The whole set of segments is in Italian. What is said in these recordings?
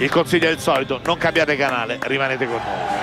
Il consiglio è il solito, non cambiate canale, rimanete con noi.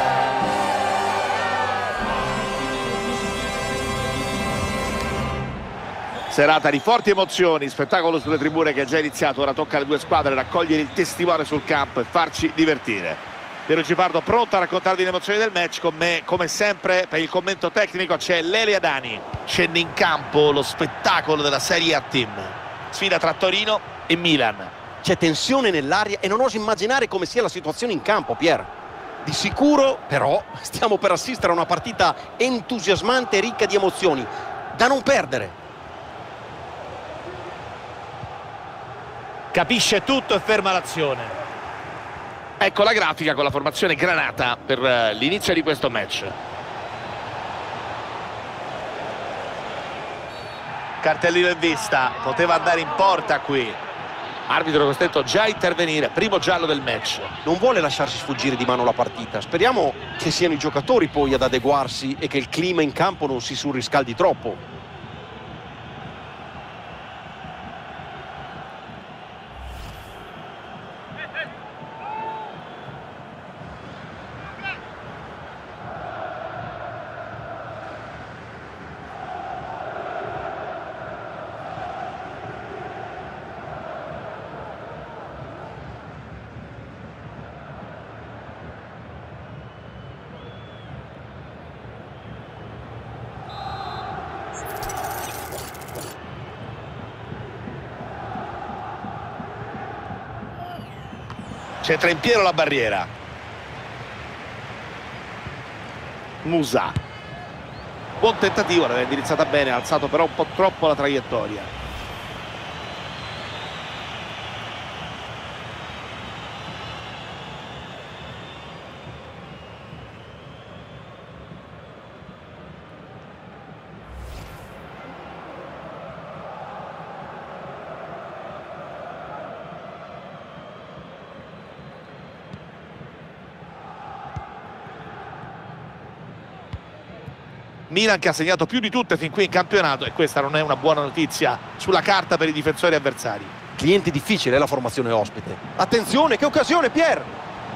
Serata di forti emozioni, spettacolo sulle tribune che è già iniziato. Ora tocca alle due squadre raccogliere il testimone sul campo e farci divertire. Piero Cipardo pronto a raccontarvi le emozioni del match. Con me, come sempre, per il commento tecnico c'è Lele Adani. Scende in campo lo spettacolo della Serie A Team. Sfida tra Torino e Milan. C'è tensione nell'aria e non oso immaginare come sia la situazione in campo, Pier. Di sicuro, però, stiamo per assistere a una partita entusiasmante e ricca di emozioni, da non perdere. Capisce tutto e ferma l'azione. Ecco la grafica con la formazione granata per l'inizio di questo match. Cartellino in vista, poteva andare in porta qui. Arbitro costretto già a intervenire, primo giallo del match. Non vuole lasciarsi sfuggire di mano la partita. Speriamo che siano i giocatori poi ad adeguarsi e che il clima in campo non si surriscaldi troppo. C'entra in pieno la barriera. Musa. Buon tentativo, l'aveva indirizzata bene, ha alzato però un po' troppo la traiettoria. Milan che ha segnato più di tutte fin qui in campionato, e questa non è una buona notizia sulla carta per i difensori avversari. Cliente difficile è la formazione ospite. Attenzione, che occasione, Pier!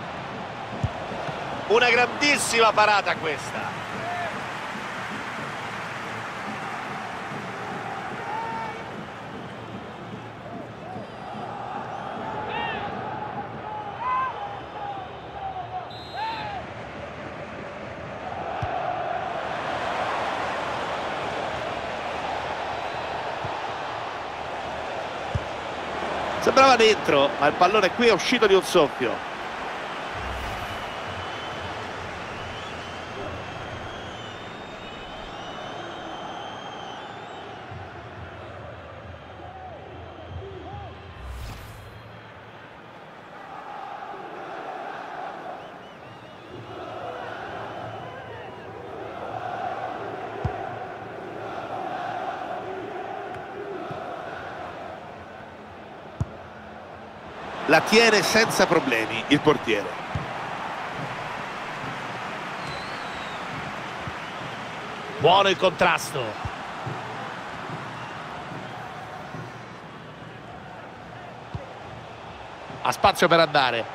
Una grandissima parata questa. Sembrava dentro, ma il pallone qui è uscito di un soffio. La tiene senza problemi il portiere. Buono il contrasto. Ha spazio per andare.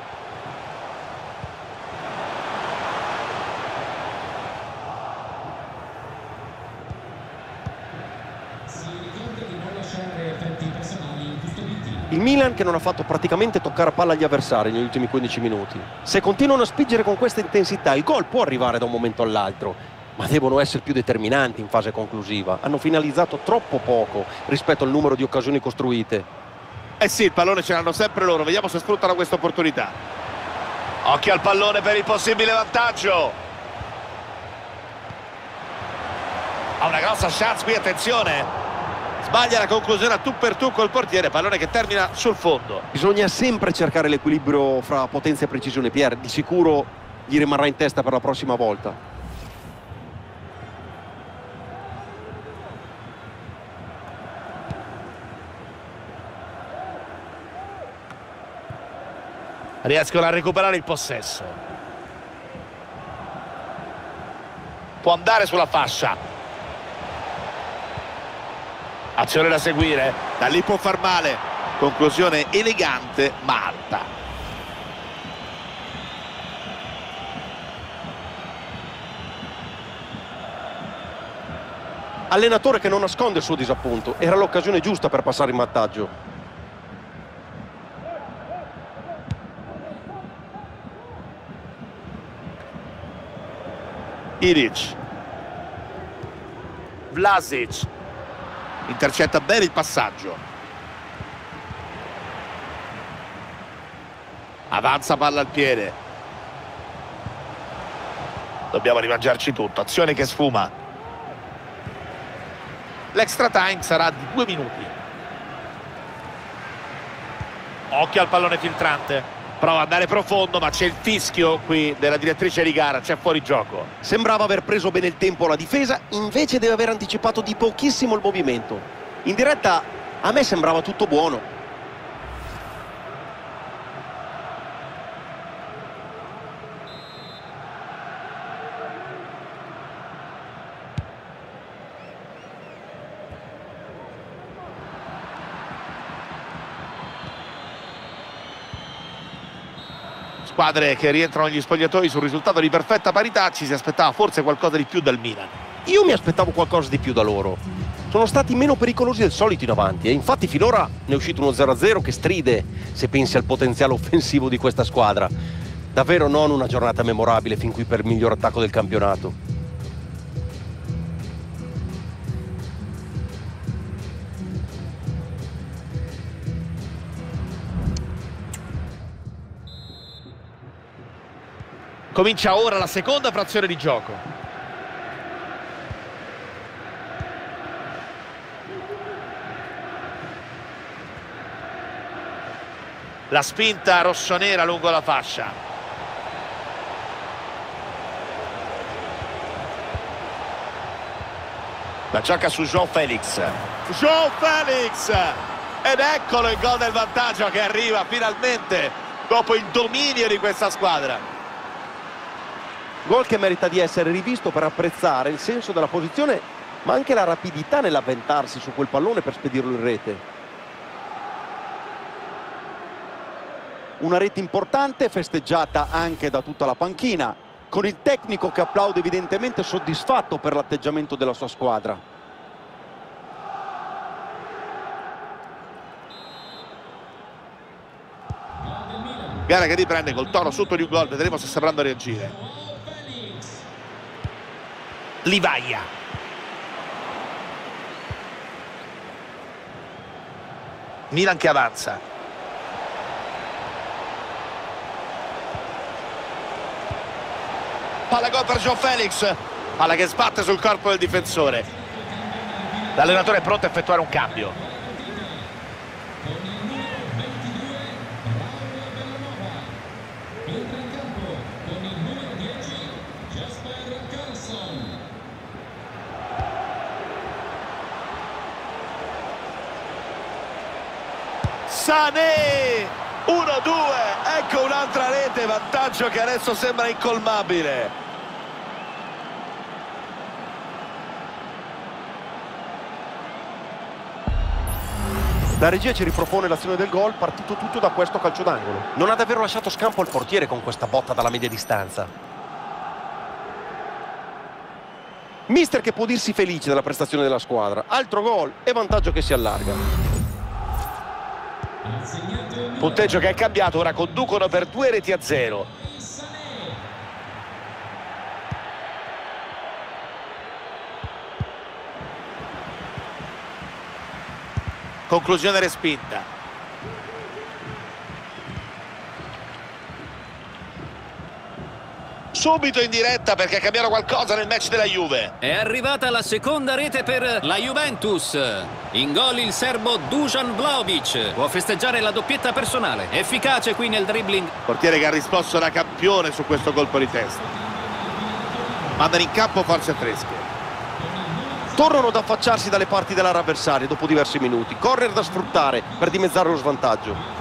Il Milan che non ha fatto praticamente toccare a palla agli avversari negli ultimi 15 minuti. Se continuano a spingere con questa intensità, il gol può arrivare da un momento all'altro, ma devono essere più determinanti in fase conclusiva. Hanno finalizzato troppo poco rispetto al numero di occasioni costruite. Eh sì, il pallone ce l'hanno sempre loro, vediamo se sfruttano questa opportunità. Occhio al pallone per il possibile vantaggio. Ha una grossa chance qui, attenzione. Sbaglia la conclusione a tu per tu col portiere, pallone che termina sul fondo. Bisogna sempre cercare l'equilibrio fra potenza e precisione, Pier. Di sicuro gli rimarrà in testa per la prossima volta. Riescono a recuperare il possesso. Può andare sulla fascia. Azione da seguire, da lì può far male. Conclusione elegante ma alta. Allenatore che non nasconde il suo disappunto. Era l'occasione giusta per passare in vantaggio. Ilić, Vlasic intercetta bene il passaggio, avanza palla al piede, dobbiamo rimangiarci tutto, azione che sfuma. L'extra time sarà di 2 minuti. Occhio al pallone filtrante, prova ad andare profondo, ma c'è il fischio qui della direttrice di gara, c'è fuori gioco. Sembrava aver preso bene il tempo la difesa, invece deve aver anticipato di pochissimo il movimento. In diretta a me sembrava tutto buono. Squadre che rientrano negli spogliatoi sul risultato di perfetta parità, ci si aspettava forse qualcosa di più dal Milan. Io mi aspettavo qualcosa di più da loro. Sono stati meno pericolosi del solito in avanti e infatti finora ne è uscito uno 0-0 che stride se pensi al potenziale offensivo di questa squadra. Davvero non una giornata memorabile fin qui per il miglior attacco del campionato. Comincia ora la seconda frazione di gioco. La spinta rossonera lungo la fascia. La gioca su João Félix. João Félix! Ed eccolo il gol del vantaggio che arriva finalmente dopo il dominio di questa squadra. Gol che merita di essere rivisto per apprezzare il senso della posizione, ma anche la rapidità nell'avventarsi su quel pallone per spedirlo in rete. Una rete importante, festeggiata anche da tutta la panchina, con il tecnico che applaude evidentemente soddisfatto per l'atteggiamento della sua squadra. Gara che riprende col tono sotto di un gol, vedremo se sapranno reagire. Livaia, Milan che avanza, palla gol per João Félix, palla che sbatte sul corpo del difensore. L'allenatore è pronto a effettuare un cambio. Sané, 1-2, ecco un'altra rete, vantaggio che adesso sembra incolmabile. La regia ci ripropone l'azione del gol, partito tutto da questo calcio d'angolo. Non ha davvero lasciato scampo al portiere con questa botta dalla media distanza. Mister che può dirsi felice della prestazione della squadra. Altro gol e vantaggio che si allarga. Punteggio che è cambiato, ora conducono per 2-0. Conclusione respinta. Subito in diretta perché è cambiato qualcosa nel match della Juve. È arrivata la seconda rete per la Juventus. In gol il serbo Dusan Vlahovic. Può festeggiare la doppietta personale. Efficace qui nel dribbling. Portiere che ha risposto da campione su questo colpo di testa. Mandano in campo forze fresche. Tornano ad affacciarsi dalle parti dell'area avversaria dopo diversi minuti. Corner da sfruttare per dimezzare lo svantaggio.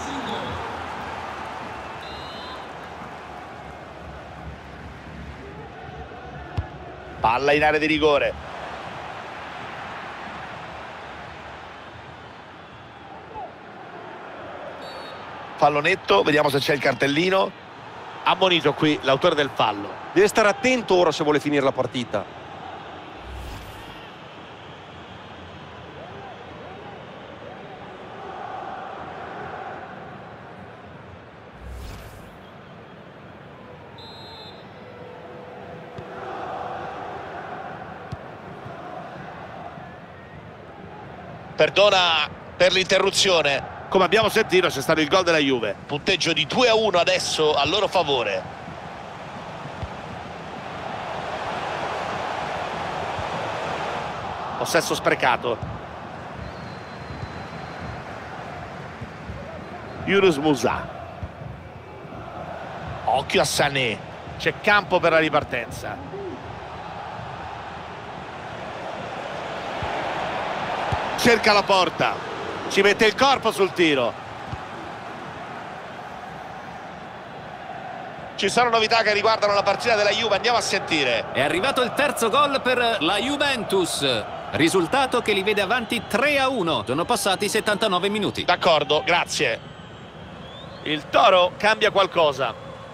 Palla in area di rigore. Pallonetto, vediamo se c'è il cartellino. Ammonito qui l'autore del fallo. Deve stare attento ora se vuole finire la partita. Perdona per l'interruzione. Come abbiamo sentito c'è stato il gol della Juve. Punteggio di 2-1 adesso a loro favore. Possesso sprecato. Yunus Musah. Occhio a Sané. C'è campo per la ripartenza. Cerca la porta. Ci mette il corpo sul tiro. Ci sono novità che riguardano la partita della Juve, andiamo a sentire. È arrivato il terzo gol per la Juventus. Risultato che li vede avanti 3-1. Sono passati 79 minuti. D'accordo, grazie. Il Toro cambia qualcosa.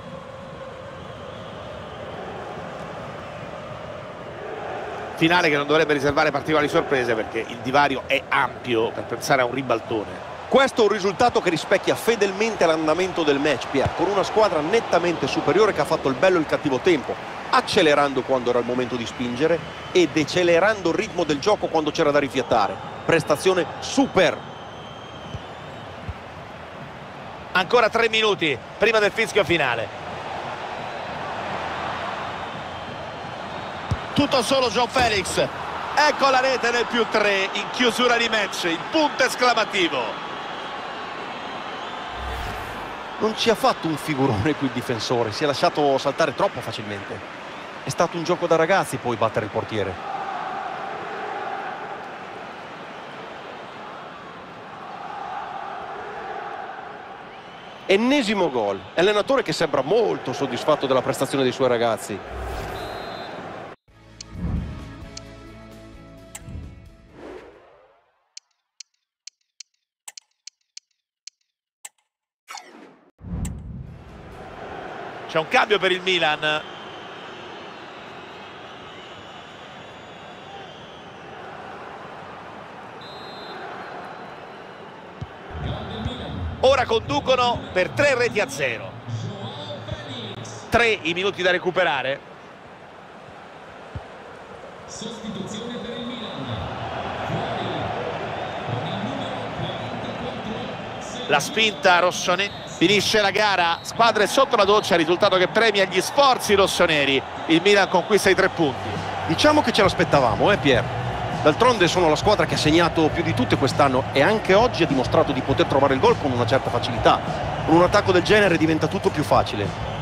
Finale che non dovrebbe riservare particolari sorprese, perché il divario è ampio per pensare a un ribaltone. Questo è un risultato che rispecchia fedelmente l'andamento del match, Pier, con una squadra nettamente superiore che ha fatto il bello e il cattivo tempo, accelerando quando era il momento di spingere e decelerando il ritmo del gioco quando c'era da rifiatare. Prestazione super. Ancora 3 minuti prima del fischio finale. Tutto solo João Félix. Ecco la rete nel +3 in chiusura di match, il punto esclamativo. Non ci ha fatto un figurone qui il difensore, si è lasciato saltare troppo facilmente. È stato un gioco da ragazzi poi battere il portiere. Ennesimo gol. Allenatore che sembra molto soddisfatto della prestazione dei suoi ragazzi. C'è un cambio per il Milan. Ora conducono per 3-0. 3 i minuti da recuperare. Sostituzione per il Milan. La spinta rossonera. Finisce la gara, squadre sotto la doccia, risultato che premia gli sforzi rossoneri. Il Milan conquista i 3 punti. Diciamo che ce l'aspettavamo, Pier? D'altronde sono la squadra che ha segnato più di tutte quest'anno e anche oggi ha dimostrato di poter trovare il gol con una certa facilità. Con un attacco del genere diventa tutto più facile.